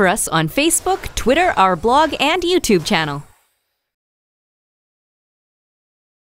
for us on Facebook, Twitter, our blog, and YouTube channel.